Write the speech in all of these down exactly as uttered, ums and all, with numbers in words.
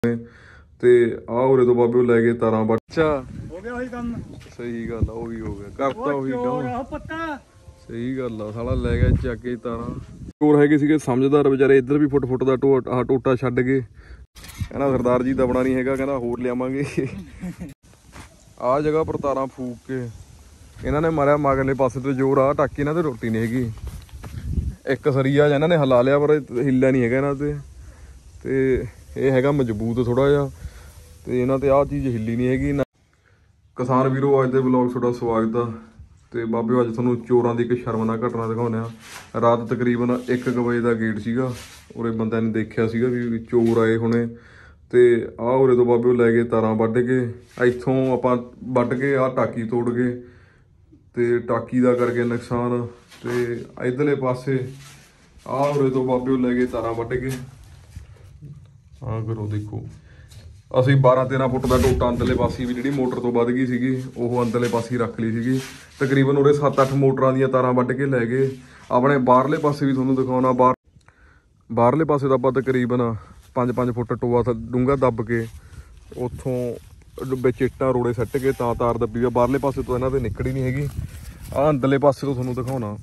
ਤੇ ਆ ਉਰੇ ਤੋਂ ਬਾਬੇ ਲੈ ਗਏ ਤਾਰਾਂ ਵੱਟ। ਅੱਛਾ ਹੋ ਗਿਆ ਉਹੀ ਕੰਮ। ਸਹੀ ਗੱਲ ਆ, ਉਹੀ ਹੋ ਗਿਆ, ਕਰਤਾ ਉਹੀ ਕੰਮ। ਪੱਕਾ ਸਹੀ ਗੱਲ ਆ, ਸਾਲਾ ਲੈ ਗਿਆ ਚੱਕ ਕੇ ਤਾਰਾਂ। ਚੋਰ ਹੈਗੇ ਸੀਗੇ ਸਮਝਦਾਰ ਵਿਚਾਰੇ, ਇੱਧਰ ਵੀ ਫੁੱਟ ਫੁੱਟ ਦਾ ਟੋਟਾ ਟੋਟਾ ਛੱਡ ਗਏ। ਕਹਿੰਦਾ ਸਰਦਾਰ ਜੀ ਦਬਣਾ ਨਹੀਂ ਹੈਗਾ, ਕਹਿੰਦਾ ਹੋਰ ਲਿਆਵਾਂਗੇ। ਆਹ ਜਗ੍ਹਾ ਪਰ ਤਾਰਾਂ ਫੂਕ ਕੇ ਇਹਨਾਂ ਨੇ ਮਾਰਿਆ ਮਗਰਲੇ ਪਾਸੇ ਤੋਂ ਜ਼ੋਰ। ਆ ਟਾਕੀ ਇਹਨਾਂ ਤੇ ਰੋਟੀ ਨਹੀਂ ਹੈਗੀ, ਇੱਕ ਸਰੀਆ ਜਾਂ ਇਹਨਾਂ ਨੇ ਹਿਲਾ ਲਿਆ ਪਰ ਹਿੱਲਿਆ ਨਹੀਂ ਹੈਗਾ ਇਹਨਾਂ ਤੇ। ਤੇ ਇਹ ਹੈਗਾ ਮਜ਼ਬੂਤ ਥੋੜਾ ਜਿਹਾ, ਤੇ ਇਹਨਾਂ ਤੇ ਆਹ ਚੀਜ਼ ਹਿੱਲੀ ਨਹੀਂ ਹੈਗੀ। ਕਿਸਾਨ ਵੀਰੋ, ਅੱਜ ਦੇ ਵਲੌਗ ਤੁਹਾਡਾ ਸਵਾਗਤ ਆ। ਤੇ ਬਾਬਿਓ ਅੱਜ ਤੁਹਾਨੂੰ ਚੋਰਾਂ ਦੀ ਇੱਕ ਸ਼ਰਮਨਾਕ ਘਟਨਾ ਦਿਖਾਉਂਦੇ ਆ। ਰਾਤ ਤਕਰੀਬਨ ਇੱਕ ਕੁ ਵਜੇ ਦਾ ਗੇਟ ਸੀਗਾ, ਉਰੇ ਬੰਦਿਆਂ ਨੇ ਦੇਖਿਆ ਸੀਗਾ ਵੀ ਚੋਰ ਆਏ ਹੋਣੇ। ਤੇ ਆਹ ਉਰੇ ਤੋਂ ਬਾਬਿਓ ਲੈ ਗਏ ਤਾਰਾਂ ਵੱਢ ਕੇ। ਇੱਥੋਂ ਆਪਾਂ ਵੱਢ ਕੇ ਆਹ ਟਾਕੀ ਤੋੜ ਗਏ ਤੇ ਟਾਕੀ ਦਾ ਕਰਕੇ ਨੁਕਸਾਨ। ਤੇ ਇੱਧਰਲੇ ਪਾਸੇ ਆਹ ਉਰੇ ਤੋਂ ਬਾਬਿਓ ਲੈ ਗਏ ਤਾਰਾਂ ਵੱਢ ਕੇ। ਆਹ ਕਰੋ ਦੇਖੋ, ਅਸੀਂ ਬਾਰਾਂ ਤੇਰਾਂ ਫੁੱਟ ਦਾ ਟੋਟਾ ਅੰਦਰਲੇ ਪਾਸੇ ਵੀ ਜਿਹੜੀ ਮੋਟਰ ਤੋਂ ਵੱਧ ਗਈ ਸੀਗੀ ਉਹ ਅੰਦਰਲੇ ਪਾਸੇ ਰੱਖ ਲਈ ਸੀਗੀ। ਤਕਰੀਬਨ ਉਰੇ ਸੱਤ ਅੱਠ ਮੋਟਰਾਂ ਦੀਆਂ ਤਾਰਾਂ ਵੱਢ ਕੇ ਲੈ ਗਏ। ਆਪਣੇ ਬਾਹਰਲੇ ਪਾਸੇ ਵੀ ਤੁਹਾਨੂੰ ਦਿਖਾਉਣਾ, ਬਾਹਰ ਬਾਹਰਲੇ ਪਾਸੇ ਦਾ ਆਪਾਂ ਤਕਰੀਬਨ ਪੰਜ ਪੰਜ ਫੁੱਟ ਟੋਆ ਡੂੰਘਾ ਦੱਬ ਕੇ ਉੱਥੋਂ ਵਿੱਚ ਇੱਟਾਂ ਰੋੜੇ ਸੱਟ ਕੇ ਤਾਂ ਤਾਰ ਦੱਬੀ ਆ। ਬਾਹਰਲੇ ਪਾਸੇ ਤੋਂ ਇਹਨਾਂ ਤੇ ਨਿਕਲੀ ਨਹੀਂ ਹੈਗੀ। ਆਹ ਅੰਦਰਲੇ ਪਾਸੇ ਤੋਂ ਤੁਹਾਨੂੰ ਦਿਖਾਉਣਾ,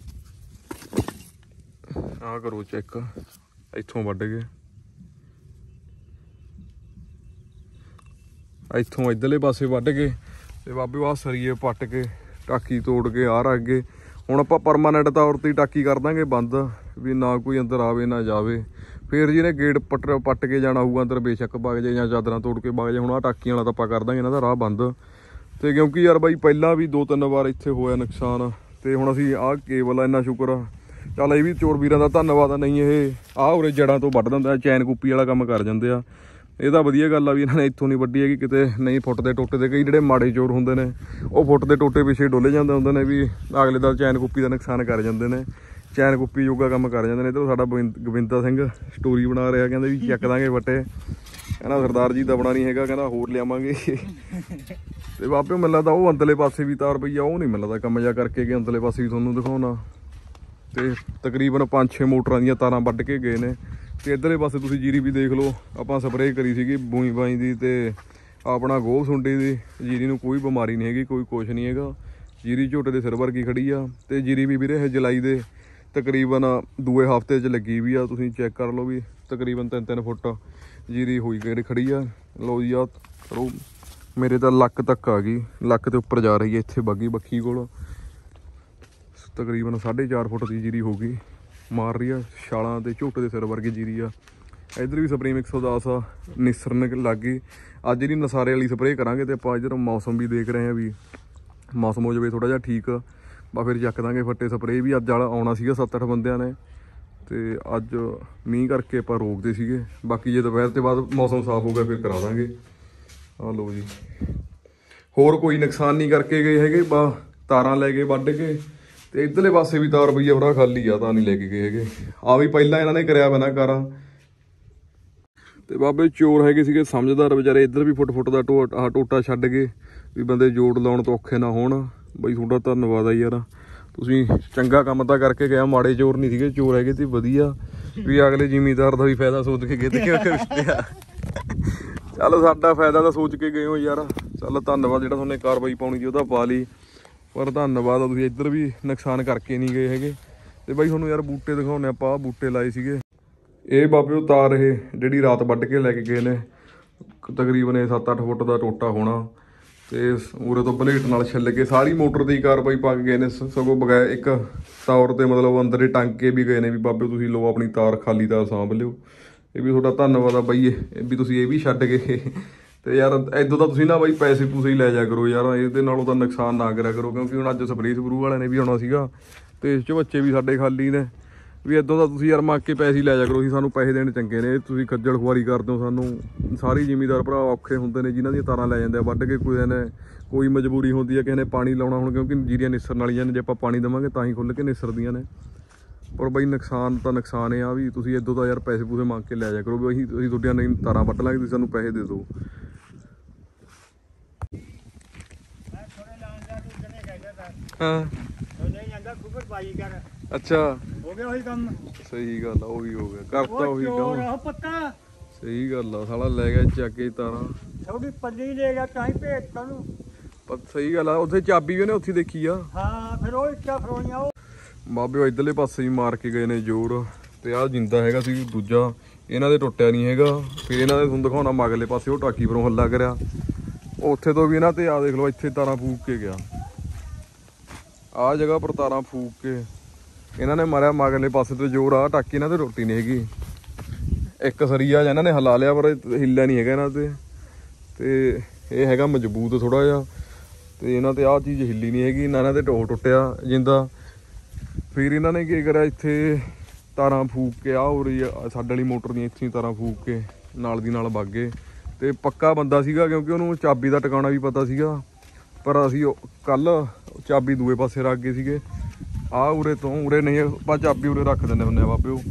ਆਹ ਕਰੋ ਚੈੱਕ, ਇੱਥੋਂ ਵੱਢ ਗਏ। ਇੱਥੋਂ ਇੱਧਰਲੇ ਪਾਸੇ ਵੱਢ ਕੇ ਤੇ ਬਾਬੇ ਆਹ ਸਰੀਏ ਪੱਟ ਕੇ ਟਾਕੀ ਤੋੜ ਕੇ ਆ ਰੱਖ ਗਏ। ਹੁਣ ਆਪਾਂ ਪਰਮਾਨੈਂਟ ਤੌਰ ਤੇ ਟਾਕੀ ਕਰ ਦਾਂਗੇ ਬੰਦ, ਵੀ ਨਾ ਕੋਈ ਅੰਦਰ ਆਵੇ ਨਾ ਜਾਵੇ। ਫਿਰ ਜਿਹਨੇ ਗੇਟ ਪੱਟ ਪੱਟ ਕੇ ਜਾਣਾ ਹੋਊਗਾ ਅੰਦਰ, ਬੇਸ਼ੱਕ ਵਗ ਜਾਏ ਜਾਂ ਚਾਦਰਾਂ ਤੋੜ ਕੇ ਵਗ ਜਾਏ। ਹੁਣ ਆਹ ਟਾਕੀਆਂ ਵਾਲਾ ਤਾਂ ਆਪਾਂ ਕਰ ਦਾਂਗੇ ਇਹਨਾਂ ਦਾ ਰਾਹ ਬੰਦ। ਤੇ ਕਿਉਂਕਿ ਯਾਰ ਬਾਈ ਪਹਿਲਾਂ ਵੀ ਦੋ ਤਿੰਨ ਵਾਰ ਇੱਥੇ ਹੋਇਆ ਨੁਕਸਾਨ। ਤੇ ਹੁਣ ਅਸੀਂ ਆਹ ਕੇਬਲ ਆ, ਇੰਨਾ ਸ਼ੁਕਰ ਆ, ਚੱਲ ਇਹ ਵੀ ਚੋਰ ਵੀਰਾਂ ਦਾ ਧੰਨਵਾਦ ਆ। ਨਹੀਂ ਇਹ ਆਹ ਉਰੇ ਜੜ੍ਹਾਂ ਤੋਂ ਵੱਢ ਦਿੰਦਾ, ਚੈਨ ਕੁੱਪੀ ਵਾਲਾ ਕੰਮ ਕਰ ਜਾਂਦੇ ਆ। ਇਹ ਤਾਂ ਵਧੀਆ ਗੱਲ ਆ ਵੀ ਇਹਨਾਂ ਨੇ ਇੱਥੋਂ ਨਹੀਂ ਵੱਢੀ ਹੈਗੀ, ਕਿਤੇ ਨਹੀਂ ਫੁੱਟਦੇ ਟੋਟੇ ਦੇ। ਕਈ ਜਿਹੜੇ ਮਾੜੇ ਚੋਰ ਹੁੰਦੇ ਨੇ ਉਹ ਫੁੱਟਦੇ ਟੋਟੇ ਪਿੱਛੇ ਡੋਲੇ ਜਾਂਦੇ ਹੁੰਦੇ ਨੇ, ਵੀ ਅਗਲੇ ਦਾ ਚੈਨ ਕੁੱਪੀ ਦਾ ਨੁਕਸਾਨ ਕਰ ਜਾਂਦੇ ਨੇ, ਚੈਨ ਕੁੱਪੀ ਜੋਗਾ ਕੰਮ ਕਰ ਜਾਂਦੇ ਨੇ। ਇੱਧਰ ਸਾਡਾ ਗੋਬਿੰਦਾ ਸਿੰਘ ਸਟੋਰੀ ਬਣਾ ਰਿਹਾ, ਕਹਿੰਦੇ ਵੀ ਚੱਕ ਦਾਂਗੇ ਵੱਟੇ। ਕਹਿੰਦਾ ਸਰਦਾਰ ਜੀ ਦਬਣਾ ਨਹੀਂ ਹੈਗਾ, ਕਹਿੰਦਾ ਹੋਰ ਲਿਆਵਾਂਗੇ। ਤੇ ਬਾਬੇ ਮੈਨੂੰ ਲੱਗਦਾ ਉਹ ਅੰਦਰਲੇ ਪਾਸੇ ਵੀ ਤਾਰ ਪਈ ਆ, ਉਹ ਨਹੀਂ ਮੈਨੂੰ ਲੱਗਦਾ ਕੰਮ ਜਿਹਾ ਕਰਕੇ ਗਏ। ਅੰਦਰਲੇ ਪਾਸੇ ਵੀ ਤੁਹਾਨੂੰ ਦਿਖਾਉਣਾ। ਤੇ ਤਕਰੀਬਨ ਪੰਜ ਛੇ ਮੋਟਰਾਂ ਦੀਆਂ ਤਾਰਾਂ ਵੱਢ ਕੇ ਗਏ ਨੇ। ਤੇ ਇੱਧਰਲੇ ਪਾਸੇ ਤੁਸੀਂ ਜੀਰੀ ਵੀ ਦੇਖ ਲਓ, ਆਪਾਂ ਸਪਰੇਅ ਕਰੀ ਸੀਗੀ ਬੂਈ ਬਾਈ ਦੀ ਤੇ ਆਪਣਾ ਗੋਹ ਸੁੰਡੀ ਦੀ। ਜੀਰੀ ਨੂੰ ਕੋਈ ਬਿਮਾਰੀ ਨਹੀਂ ਹੈਗੀ, ਕੋਈ ਕੁਛ ਨਹੀਂ ਹੈਗਾ। ਜੀਰੀ ਝੋਟੇ ਦੇ ਸਿਰ ਵਰਗੀ ਖੜੀ ਆ। ਤੇ ਜੀਰੀ ਵੀ ਵੀਰੇ ਇਹ ਜੁਲਾਈ ਦੇ ਤਕਰੀਬਨ ਦੂਏ ਹਫ਼ਤੇ 'ਚ ਲੱਗੀ ਵੀ ਆ। ਤੁਸੀਂ ਚੈੱਕ ਕਰ ਲਓ ਵੀ ਤਕਰੀਬਨ ਤਿੰਨ ਤਿੰਨ ਫੁੱਟ ਜੀਰੀ ਹੋਈ ਗਈ ਖੜੀ ਆ। ਲਓ ਜੀ ਆ ਕਰੋ, ਮੇਰੇ ਤਾਂ ਲੱਕ ਤੱਕ ਆ ਗਈ, ਲੱਕ ਤੇ ਉੱਪਰ ਜਾ ਰਹੀ ਹੈ। ਇੱਥੇ ਬਾਗੀ ਬੱਖੀ ਕੋਲ ਤਕਰੀਬਨ ਸਾਢੇ ਚਾਰ ਫੁੱਟ ਦੀ ਜੀਰੀ ਹੋ ਗਈ, ਮਾਰ ਰਹੀ ਆ ਛਾਲਾਂ ਤੇ ਝੋਟੇ ਦੇ ਸਿਰ ਵਰਗੀ ਜੀਰੀ ਆ। ਇੱਧਰ ਵੀ ਸਪਰੇਅ ਇੱਕ ਸੌ ਦਸ ਆ ਨਿਸਰਨ ਲੱਗ ਗਈ। ਅੱਜ ਜਿਹੜੀ ਨਸਾਰੇ ਵਾਲੀ ਸਪਰੇਅ ਕਰਾਂਗੇ। ਤੇ ਆਪਾਂ ਇੱਧਰ ਮੌਸਮ ਵੀ ਦੇਖ ਰਹੇ ਹਾਂ ਵੀ ਮੌਸਮ ਹੋ ਜਾਵੇ ਥੋੜ੍ਹਾ ਜਿਹਾ ਠੀਕ, ਬਾ ਫਿਰ ਚੱਕ ਦਾਂਗੇ ਫੱਟੇ। ਸਪਰੇਅ ਵੀ ਅੱਜ ਵਾਲਾ ਆਉਣਾ ਸੀਗਾ ਸੱਤ ਅੱਠ ਬੰਦਿਆਂ ਨੇ, ਤੇ ਅੱਜ ਮੀਂਹ ਕਰਕੇ ਆਪਾਂ ਰੋਕਦੇ ਸੀਗੇ। ਬਾਕੀ ਜੇ ਦੁਪਹਿਰ ਤੋਂ ਬਾਅਦ ਮੌਸਮ ਸਾਫ਼ ਹੋ ਗਿਆ ਫਿਰ ਕਰਾ ਦਾਂਗੇ। ਆਹ ਲਓ ਜੀ, ਹੋਰ ਕੋਈ ਨੁਕਸਾਨ ਨਹੀਂ ਕਰਕੇ ਗਏ ਹੈਗੇ, ਬਾ ਤਾਰਾਂ ਲੈ ਕੇ ਵੱਢ ਕੇ। ਤੇ ਇੱਧਰਲੇ ਪਾਸੇ ਵੀ ਤਾਰ ਪਈ ਆ, ਬੜਾ ਖਾਲੀ ਆ, ਤਾਂ ਨਹੀਂ ਲੈ ਕੇ ਗਏ ਹੈਗੇ। ਆ ਵੀ ਪਹਿਲਾਂ ਇਹਨਾਂ ਨੇ ਕਰਿਆ ਵਾ ਨਾ ਕਾਰਾਂ। ਤੇ ਬਾਬੇ ਚੋਰ ਹੈਗੇ ਸੀਗੇ ਸਮਝਦਾਰ ਵਿਚਾਰੇ, ਇੱਧਰ ਵੀ ਫੁੱਟ ਫੁੱਟ ਦਾ ਟੋ ਆਹ ਟੋਟਾ ਛੱਡ ਕੇ ਵੀ ਬੰਦੇ ਜੋੜ ਲਾਉਣ ਤੋਂ ਔਖੇ ਨਾ ਹੋਣ। ਬਈ ਤੁਹਾਡਾ ਧੰਨਵਾਦ ਆ ਯਾਰ, ਤੁਸੀਂ ਚੰਗਾ ਕੰਮ ਤਾਂ ਕਰਕੇ ਗਿਆ। ਮਾੜੇ ਚੋਰ ਨਹੀਂ ਸੀਗੇ, ਚੋਰ ਹੈਗੇ ਤੇ ਵਧੀਆ, ਵੀ ਅਗਲੇ ਜ਼ਿਮੀਂਦਾਰ ਦਾ ਵੀ ਫਾਇਦਾ ਸੋਚ ਕੇ ਗਏ ਤੇ ਕਿਉਂ ਕਰਦੇ ਆ। ਚੱਲ ਸਾਡਾ ਫਾਇਦਾ ਤਾਂ ਸੋਚ ਕੇ ਗਏ ਹੋ ਯਾਰ। ਚੱਲ ਧੰਨਵਾਦ, ਜਿਹੜਾ ਤੁਹਾਨੂੰ ਕਾਰਵਾਈ ਪਾਉਣੀ ਸੀ ਉਹਦਾ ਪਾ ਲਈ, ਪਰ ਧੰਨਵਾਦ ਆ ਤੁਸੀਂ ਇੱਧਰ ਵੀ ਨੁਕਸਾਨ ਕਰਕੇ ਨਹੀਂ ਗਏ ਹੈਗੇ। ਤੇ ਬਾਈ ਤੁਹਾਨੂੰ ਯਾਰ ਬੂਟੇ ਦਿਖਾਉਂਦੇ ਆਪਾਂ, ਬੂਟੇ ਲਾਏ ਸੀਗੇ। ਇਹ ਬਾਬੇ ਉਹ ਤਾਰ ਇਹ ਜਿਹੜੀ ਰਾਤ ਵੱਢ ਕੇ ਲੈ ਕੇ ਗਏ ਨੇ, ਤਕਰੀਬਨ ਇਹ ਸੱਤ ਅੱਠ ਫੁੱਟ ਦਾ ਟੋਟਾ ਹੋਣਾ। ਤੇ ਉਰੇ ਤੋਂ ਬਲੇਟ ਨਾਲ ਛਿੱਲ ਕੇ ਸਾਰੀ ਮੋਟਰ ਦੀ ਕਾਰਵਾਈ ਪਾ ਕੇ ਗਏ ਨੇ। ਸਗੋਂ ਬਗੈਰ ਇੱਕ ਤੌਰ ਤੇ ਮਤਲਬ ਅੰਦਰ ਹੀ ਟੰਗ ਕੇ ਵੀ ਗਏ ਨੇ ਵੀ ਬਾਬੇ ਤੁਸੀਂ ਲਓ ਆਪਣੀ ਤਾਰ, ਖਾਲੀ ਤਾਰ ਸਾਂਭ ਲਿਓ। ਇਹ ਵੀ ਤੁਹਾਡਾ ਧੰਨਵਾਦ ਆ ਬਾਈ, ਇਹ ਵੀ ਤੁਸੀਂ ਇਹ ਵੀ ਛੱਡ ਗਏ। ਤੇ ਯਾਰ ਇੱਦੋਂ ਤਾਂ ਤੁਸੀਂ ਨਾ ਬਾਈ ਪੈਸੇ ਪੂਸੇ ਹੀ ਲੈ ਜਾ ਕਰੋ ਯਾਰ, ਇਹਦੇ ਨਾਲੋਂ ਤਾਂ ਨੁਕਸਾਨ ਨਾ ਕਰਿਆ ਕਰੋ। ਕਿਉਂਕਿ ਹੁਣ ਅੱਜ ਸਪਰੇਅ ਸਪਰੂ ਵਾਲਿਆਂ ਨੇ ਵੀ ਆਉਣਾ ਸੀਗਾ ਤੇ ਇਸ 'ਚ ਬੱਚੇ ਵੀ ਸਾਡੇ ਖਾਲੀ ਨੇ। ਵੀ ਇੱਦੋਂ ਤਾਂ ਤੁਸੀਂ ਯਾਰ ਮੰਗ ਕੇ ਪੈਸੇ ਹੀ ਲੈ ਜਾ ਕਰੋ। ਅਸੀਂ ਸਾਨੂੰ ਪੈਸੇ ਦੇਣੇ ਚੰਗੇ ਨੇ, ਤੁਸੀਂ ਖੱਜਲ ਖੁਆਰੀ ਕਰਦੇ ਹੋ ਸਾਨੂੰ। ਸਾਰੇ ਜ਼ਿਮੀਂਦਾਰ ਭਰਾ ਔਖੇ ਹੁੰਦੇ ਨੇ ਜਿਨ੍ਹਾਂ ਦੀਆਂ ਤਾਰਾਂ ਲੈ ਜਾਂਦੇ ਆ ਵੱਢ ਕੇ। ਕੋਈ ਨੇ ਕੋਈ ਮਜਬੂਰੀ ਹੁੰਦੀ ਹੈ, ਕਿਸੇ ਨੇ ਪਾਣੀ ਲਾਉਣਾ ਹੁਣ, ਕਿਉਂਕਿ ਜੀਰੀਆਂ ਨਿਸਰਨ ਵਾਲੀਆਂ ਨੇ, ਜੇ ਆਪਾਂ ਪਾਣੀ ਦੇਵਾਂਗੇ ਤਾਂ ਹੀ ਖੁੱਲ੍ਹ ਕੇ ਨਿਸਰਦੀਆਂ ਨੇ। ਪਰ ਬਾਈ ਨੁਕਸਾਨ ਤਾਂ ਨੁਕਸਾਨ ਆ ਵੀ, ਤੁਸੀਂ ਇੱਦੋਂ ਤਾਂ ਯਾਰ ਪੈਸੇ ਪੂਸੇ ਮੰਗ ਕੇ ਲੈ ਜਾ ਕਰੋ ਵੀ ਅਸੀਂ ਅਸੀਂ ਤੁਹਾਡੀਆਂ ਨਹੀਂ ਤਾਰਾਂ ਵੱਢ ਲਾਂਗੇ, ਤੁਸੀਂ ਸਾਨੂੰ ਪੈਸੇ ਦੇ ਦਿਓ। ਹਾਂ ਅੱਛਾ ਹੋ ਗਿਆ ਉਹੀ ਕੰਮ। ਸਹੀ ਗੱਲ ਆ, ਉਹੀ ਹੋ ਗਿਆ, ਕਰਤਾ ਉਹੀ ਕੰਮ। ਪੱਕਾ ਸਹੀ ਗੱਲ ਆ, ਸਾਲਾ ਲੈ ਗਿਆ ਚੱਕ ਕੇ ਤਾਰਾਂ। ਥੋੜੀ ਪੱਲੀ ਲੈ ਗਿਆ ਤਾਂ ਹੀ ਭੇਜਤਾ ਨੂੰ। ਪਰ ਸਹੀ ਗੱਲ ਆ, ਉੱਥੇ ਚਾਬੀ ਵੀ ਉਹਨੇ ਉੱਥੇ ਦੇਖੀ ਆ। ਹਾਂ ਫਿਰ ਉਹ ਇੱਟਾਂ ਫਰੋਈਆਂ ਉਹ ਬਾਬੇ ਉਹ ਇਧਰਲੇ ਪਾਸੇ ਹੀ ਮਾਰ ਕੇ ਗਏ ਨੇ ਜ਼ੋਰ। ਤੇ ਆਹ ਜਿੰਦਾ ਹੈਗਾ ਸੀ ਦੂਜਾ, ਇਹਨਾਂ ਦੇ ਟੁੱਟਿਆ ਨਹੀਂ ਹੈਗਾ। ਫਿਰ ਇਹਨਾਂ ਦੇ ਤੁਹਾਨੂੰ ਦਿਖਾਉਣਾ ਮਗਲੇ ਪਾਸੇ ਉਹ ਟਾਕੀ ਪਰੋਂ ਹੱਲਾ ਕਰਿਆ, ਉੱਥੇ ਤੋਂ ਵੀ ਇਹਨਾਂ ਤੇ ਆ ਦੇਖ ਲਓ ਇੱਥੇ ਤਾਰਾਂ ਫੂਕ ਕੇ ਗਿਆ। ਆਹ ਜਗ੍ਹਾ ਪਰ ਤਾਰਾਂ ਫੂਕ ਕੇ ਇਹਨਾਂ ਨੇ ਮਾਰਿਆ ਮਗਲੇ ਪਾਸੇ ਤੋਂ ਜ਼ੋਰ। ਆਹ ਟਾਕੀ ਇਹਨਾਂ ਤੇ ਟੁੱਟੀ ਨਹੀਂ ਹੈਗੀ। ਇੱਕ ਸਰੀਆ ਇਹਨਾਂ ਨੇ ਹਿਲਾ ਲਿਆ ਪਰ ਹਿੱਲਿਆ ਨਹੀਂ ਹੈਗਾ ਇਹਨਾਂ ਤੇ। ਤੇ ਇਹ ਹੈਗਾ ਮਜ਼ਬੂਤ ਥੋੜਾ ਜਿਹਾ, ਤੇ ਇਹਨਾਂ ਤੇ ਆਹ ਚੀਜ਼ ਹਿੱਲੀ ਨਹੀਂ ਹੈਗੀ ਨਾ, ਇਹਨਾਂ ਤੇ ਟੋ ਟੁੱਟਿਆ ਜਿੰਦਾ। ਫਿਰ ਇਹਨਾਂ ਨੇ ਕੀ ਕਰਿਆ, ਇੱਥੇ ਤਾਰਾਂ ਫੂਕ ਕੇ ਆ ਹੋ ਰਹੀ ਆ ਸਾਡੇ ਵਾਲੀ ਮੋਟਰ ਦੀਆਂ, ਇੱਥੇ ਤਾਰਾਂ ਫੂਕ ਕੇ ਨਾਲ ਦੀ ਨਾਲ ਵਗ ਗਏ। ਤੇ ਪੱਕਾ ਬੰਦਾ ਸੀਗਾ ਕਿਉਂਕਿ ਉਹਨੂੰ ਚਾਬੀ ਦਾ ਟਿਕਾਣਾ ਵੀ ਪਤਾ ਸੀਗਾ। ਪਰ ਅਸੀਂ ਕੱਲ ਚਾਬੀ ਦੂਏ ਪਾਸੇ ਰੱਖ ਗਏ ਸੀਗੇ। ਆਹ ਉਰੇ ਤੋਂ ਉਰੇ ਨਹੀਂ ਆਪਾਂ ਚਾਬੀ ਉਰੇ ਰੱਖ ਦਿੰਦੇ ਹੁੰਦੇ ਆ ਬਾਬੇ ਉਹ,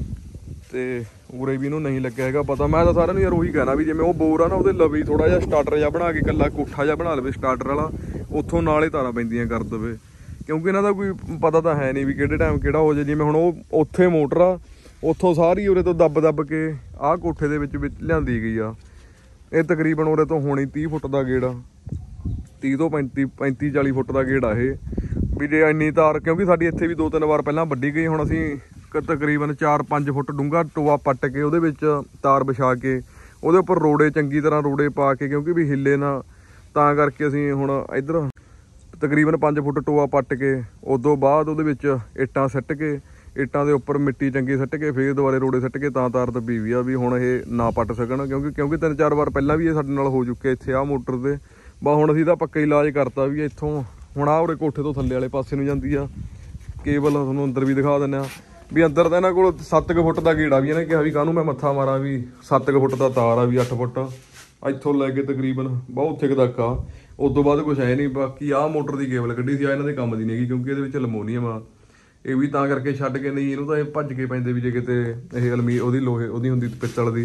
ਤੇ ਉਰੇ ਵੀ ਇਹਨੂੰ ਨਹੀਂ ਲੱਗਿਆ ਹੈਗਾ ਪਤਾ। ਮੈਂ ਤਾਂ ਸਾਰਿਆਂ ਨੂੰ ਯਾਰ ਉਹੀ ਕਹਿਣਾ ਵੀ ਜਿਵੇਂ ਉਹ ਬੋਰ ਆ ਨਾ, ਉਹਦੇ ਲਵੇ ਥੋੜਾ ਜਿਹਾ ਸਟਾਰਟਰ ਜਿਹਾ ਬਣਾ ਕੇ ਇਕੱਲਾ ਕੋਠਾ ਜਿਹਾ ਬਣਾ ਲਵੇ ਸਟਾਰਟਰ ਵਾਲਾ, ਉੱਥੋਂ ਨਾਲੇ ਤਾਰਾਂ ਪੈਂਦੀਆਂ ਕਰ ਦੇਵੇ। ਕਿਉਂਕਿ ਇਹਨਾਂ ਦਾ ਕੋਈ ਪਤਾ ਤਾਂ ਹੈ ਨਹੀਂ ਵੀ ਕਿਹੜੇ ਟਾਈਮ ਕਿਹੜਾ ਹੋ ਜਾਏ। ਜਿਵੇਂ ਹੁਣ ਉਹ ਉੱਥੇ ਮੋਟਰ ਆ, ਉੱਥੋਂ ਸਾਰੀ ਉਰੇ ਤੋਂ ਦੱਬ ਦੱਬ ਕੇ ਆਹ ਕੋਠੇ ਦੇ ਵਿੱਚ ਵਿੱਚ ਲਿਆਂਦੀ ਗਈ ਆ। ਇਹ ਤਕਰੀਬਨ ਉਰੇ ਤੋਂ ਹੋਣੀ ਤੀਹ ਫੁੱਟ ਦਾ ਗੇੜ ਆ, ਤੀਹ ਤੋਂ ਪੈਂਤੀ ਪੈਂਤੀ ਚਾਲੀ ਫੁੱਟ ਦਾ ਗੇੜ ਆ ਇਹ। ਵੀ ਜੇ ਇੰਨੀ ਤਾਰ, ਕਿਉਂਕਿ ਸਾਡੀ ਇੱਥੇ ਵੀ ਦੋ ਤਿੰਨ ਵਾਰ ਪਹਿਲਾਂ ਵੱਢੀ ਗਈ। ਹੁਣ ਅਸੀਂ ਤਕਰੀਬਨ ਚਾਰ ਪੰਜ ਫੁੱਟ ਡੂੰਘਾ ਟੋਆ ਪੱਟ ਕੇ ਉਹਦੇ ਵਿੱਚ ਤਾਰ ਵਿਛਾ ਕੇ ਉਹਦੇ ਉੱਪਰ ਰੋੜੇ ਚੰਗੀ ਤਰ੍ਹਾਂ ਰੋੜੇ ਪਾ ਕੇ, ਕਿਉਂਕਿ ਵੀ ਹਿੱਲੇ ਨਾ, ਤਾਂ ਕਰਕੇ ਅਸੀਂ ਹੁਣ ਇੱਧਰ ਤਕਰੀਬਨ ਪੰਜ ਫੁੱਟ ਟੋਆ ਪੱਟ ਕੇ ਉਦੋਂ ਬਾਅਦ ਉਹਦੇ ਵਿੱਚ ਇੱਟਾਂ ਸਿੱਟ ਕੇ, ਇੱਟਾਂ ਦੇ ਉੱਪਰ ਮਿੱਟੀ ਚੰਗੀ ਸਿੱਟ ਕੇ ਫਿਰ ਦੁਬਾਰੇ ਰੋੜੇ ਸਿੱਟ ਕੇ ਤਾਂ ਤਾਰ ਦੱਬੀ ਵੀ ਆ ਵੀ ਹੁਣ ਇਹ ਨਾ ਪੱਟ ਸਕਣ। ਕਿਉਂਕਿ ਕਿਉਂਕਿ ਤਿੰਨ ਚਾਰ ਵਾਰ ਪਹਿਲਾਂ ਵੀ ਇਹ ਸਾਡੇ ਨਾਲ ਹੋ ਚੁੱਕਿਆ ਇੱਥੇ ਆਹ ਮੋਟਰ ਦੇ। ਬਾ ਹੁਣ ਅਸੀਂ ਤਾਂ ਪੱਕਾ ਇਲਾਜ ਕਰਤਾ ਵੀ ਇੱਥੋਂ ਹੁਣ ਆਹ ਉਰੇ ਕੋਠੇ ਤੋਂ ਥੱਲੇ ਵਾਲੇ ਪਾਸੇ ਨੂੰ ਜਾਂਦੀ ਆ ਕੇਬਲ। ਤੁਹਾਨੂੰ ਅੰਦਰ ਵੀ ਦਿਖਾ ਦਿੰਦੇ ਆ ਵੀ ਅੰਦਰ ਤਾਂ ਇਹਨਾਂ ਕੋਲ ਸੱਤ ਕੁ ਫੁੱਟ ਦਾ ਗੇੜਾ ਵੀ ਇਹਨੇ ਕਿਹਾ ਵੀ ਕਾਹਨੂੰ ਮੈਂ ਮੱਥਾ ਮਾਰਾਂ, ਵੀ ਸੱਤ ਕੁ ਫੁੱਟ ਦਾ ਤਾਰ ਆ, ਵੀ ਅੱਠ ਫੁੱਟ ਇੱਥੋਂ ਲੈ ਕੇ ਤਕਰੀਬਨ ਬਹੁਤ ਉੱਥੇ ਤੱਕ ਆ। ਉਸ ਤੋਂ ਬਾਅਦ ਕੁਛ ਹੈ ਨਹੀਂ। ਬਾਕੀ ਆਹ ਮੋਟਰ ਦੀ ਕੇਬਲ ਕੱਢੀ ਸੀ, ਆ ਇਹਨਾਂ ਦੇ ਕੰਮ ਦੀ ਨਹੀਂ ਹੈਗੀ ਕਿਉਂਕਿ ਇਹਦੇ ਵਿੱਚ ਅਲਮੋਨੀਅਮ ਆ। ਇਹ ਵੀ ਤਾਂ ਕਰਕੇ ਛੱਡ ਕੇ, ਨਹੀਂ ਇਹਨੂੰ ਤਾਂ ਇਹ ਭੱਜ ਕੇ ਪੈਂਦੇ ਵੀ ਜੇ ਕਿਤੇ ਇਹ ਅਲਮੀ ਉਹਦੀ ਲੋਹੇ ਉਹਦੀ ਹੁੰਦੀ ਪਿੱਤਲ ਦੀ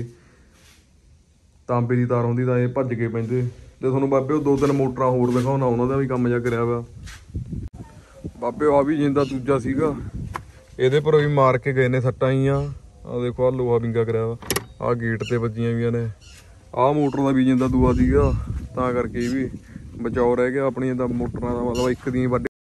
ਤਾਂਬੇ ਦੀ ਤਾਰ ਹੁੰਦੀ ਤਾਂ ਇਹ ਭੱਜ ਕੇ ਪੈਂਦੇ। ਤੇ ਤੁਹਾਨੂੰ ਬਾਬੇ ਉਹ ਦੋ ਤਿੰਨ ਮੋਟਰਾਂ ਹੋਰ ਦਿਖਾਉਣਾ, ਉਹਨਾਂ ਦਾ ਵੀ ਕੰਮ ਜਿਹਾ ਕਰਿਆ ਵਾ ਬਾਬੇ। ਆ ਵੀ ਜਿੰਦਾ ਦੂਜਾ ਸੀਗਾ, ਇਹਦੇ ਪਰ ਵੀ ਮਾਰ ਕੇ ਗਏ ਨੇ ਸੱਟਾਂ ਹੀ ਆ। ਆਹ ਦੇਖੋ ਆਹ ਲੋਹਾ ਵਿੰਗਾ ਕਰਿਆ ਵਾ, ਆਹ ਗੇਟ ਤੇ ਵੱਜੀਆਂ ਵੀਆਂ ਨੇ। ਆਹ ਮੋਟਰ ਦਾ ਵੀ ਜਿੰਦਾ ਦੂਆ ਸੀਗਾ, ਤਾਂ ਕਰਕੇ ਇਹ ਵੀ ਬਚਾਓ ਰਹਿ ਗਿਆ ਆਪਣੀਆਂ ਤਾਂ ਮੋਟਰਾਂ ਦਾ। ਮਤਲਬ ਇੱਕ ਦੀਆਂ ਵੱਢ